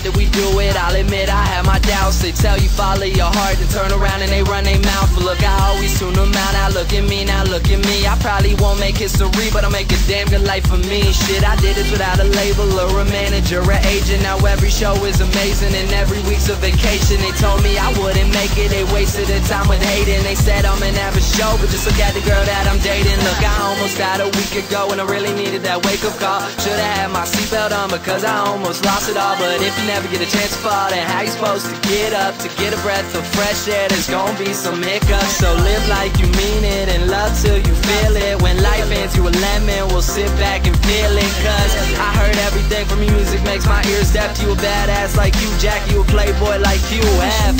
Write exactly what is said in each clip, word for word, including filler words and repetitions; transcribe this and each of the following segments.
that we do it. I'll admit I have my doubts. They tell you follow your heart and turn around and they run their mouth. But look, I always tune them out. Now look at me, now look at me. I probably won't make history, but I'll make a damn good life for me. Shit, I did this without a label or a manager or agent. Now every show is amazing and every week's a vacation. They told me I wouldn't make it, they wasted their time with hating. They said I'm an average show, but just look at the girl that I'm dating. Look, I almost died a week ago and I really needed that wake-up call. Should've had my seatbelt on because I almost lost it all. But if you never get a chance to fall, then how you supposed to get up? To get a breath of fresh air, there's gonna be some hiccups. So live like you mean it and love till you feel it. When life hands you a lemon, we'll sit back and feel it. Cause I heard everything from your music makes my ears deaf. You a badass like you, Jack, you a playboy like you have.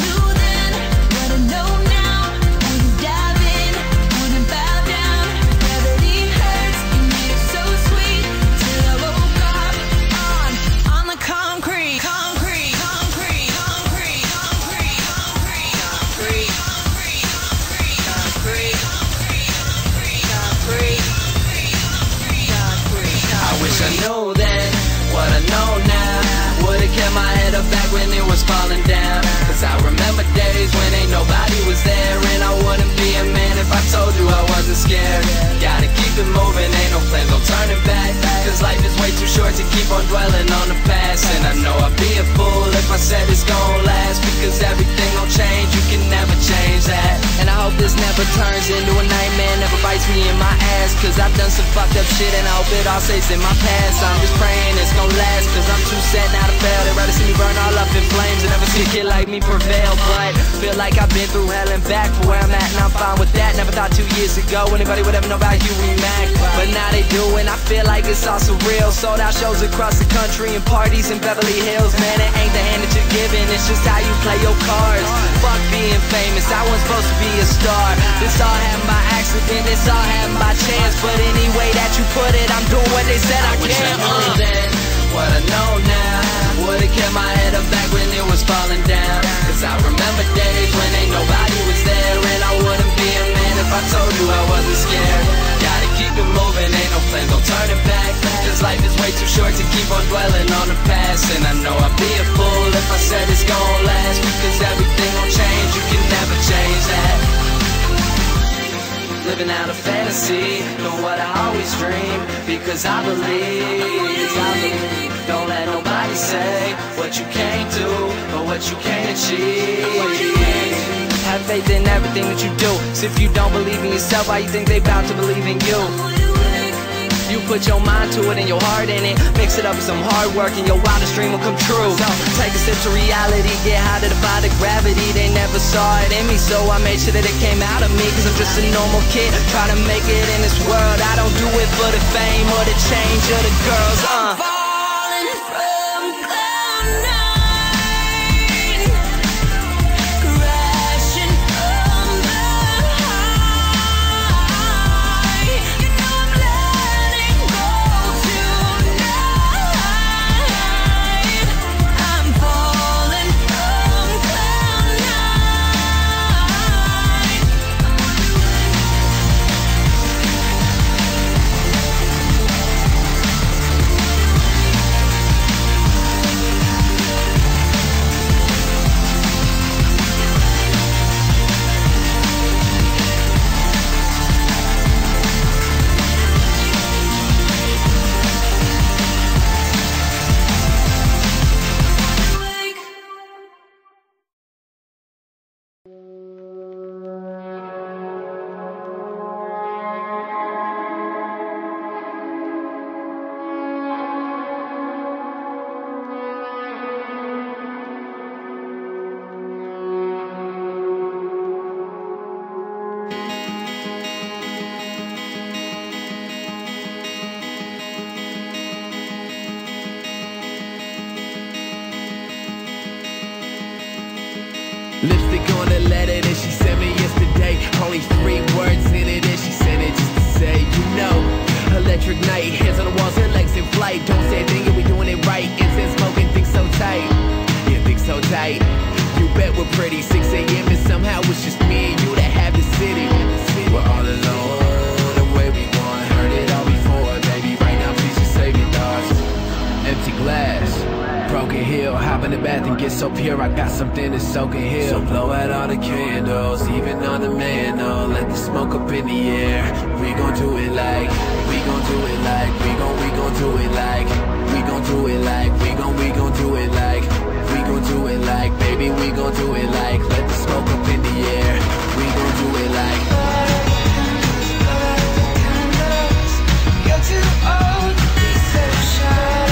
I know then what I know now. Would've kept my head up back when it was falling down. Cause I remember days when ain't nobody was there. And I wouldn't be a man if I told you I wasn't scared. Gotta keep it moving, ain't no plans, no turning back. Cause life is way too short to keep on dwelling on the past. And I know I'd be a fool if I said it's gon' last. Because everything gon' change, you can never change that. And I hope this never turns into a nightmare, never bites me in my ass. Cause I've done some fucked up shit and I hope it all stays in my past. I'm just praying it's gon' last, cause I'm too sad now to fail. They'd rather see me burn all up in flames and never see a kid like me prevail. But feel like I've been through hell and back for where I'm at, and I'm fine with that. Never thought two years ago anybody would ever know about Huey, Mack, but now they do, and I feel like it's all surreal. Sold out shows across the country and parties in Beverly Hills. Man, it ain't the hand that you're giving, it's just how you play your cards. Fuck being famous, I wasn't supposed to be a star. This all happened by accident, this all happened by chance. But any way that you put it, I'm doing what they said I, I can't. Uh. Then, what I know now, would've kept my head up back when it was falling down. Cause I remember days when ain't nobody was there. And I wouldn't be a man if I told you I wasn't scared. Gotta keep it moving, ain't no plans, no turning back. Cause life is way too short to keep on dwelling on the past. And I know I'd be a fool if I said it's gon' last. Because everything gon' change, you can never change that. Living out a fantasy, doing what I always dream. Because I believe, I believe. Don't let nobody say what you can't do or what you can't achieve. Have faith in everything that you do. So if you don't believe in yourself, why you think they bout to believe in you? You put your mind to it and your heart in it. Mix it up with some hard work and your wildest dream will come true. So take a step to reality, get high to defy the gravity. They never saw it in me, so I made sure that it came out of me. Cause I'm just a normal kid trying to make it in this world. I don't do it for the fame or the change of the girls. Uh. Lipstick on the letter that she sent me yesterday. Only three words in it and she sent it just to say, you know, electric night, hands on the walls, her legs in flight. Don't say a thing, yeah, we doing it right. Incense smoking, think so tight. Yeah, think so tight. You bet we're pretty. six A M and somehow it's just me and you that have the city. We're all alone, the way we want. Heard it all before, baby. Right now, please just save your thoughts. Empty glass, broken hill. Hop in the bath and get so pure, I got something to soak and heal. So blow out all the candles, even on the man, oh, let the smoke up in the air. We gon' do it like, we gon' do it like, we gon' we gon' do it like, we gon' do it like, we gon' we gon' do it like, we gon' do it like, baby, we gon' do it like, let the smoke up in the air. We gon' do it like, you're too old to be so shy.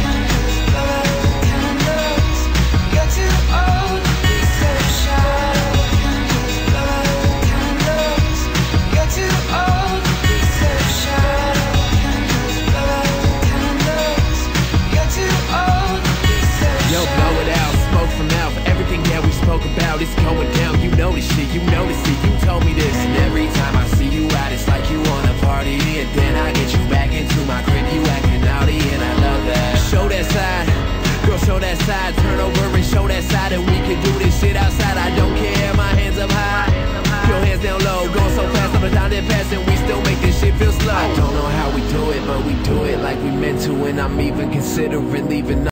You're too old to be so shy. You're too old to be so shy. You're too old to be so shy. Yo, blow it out, smoke from mouth. Everything that we spoke about is going down. You know this shit, you know this shit. You told me this. And every time I see you out, it's like you wanna party. And then I get you back into my crib, you acting naughty, and I love that. Show that side, girl, show that side. Turn over and show that side, and we can do this shit outside. I don't care, my hands up high, your hands down low. Going so fast, up and down that pass, and we still make this shit feel slow. I don't know how we do it, but we do it like we meant to. And I'm even considering leaving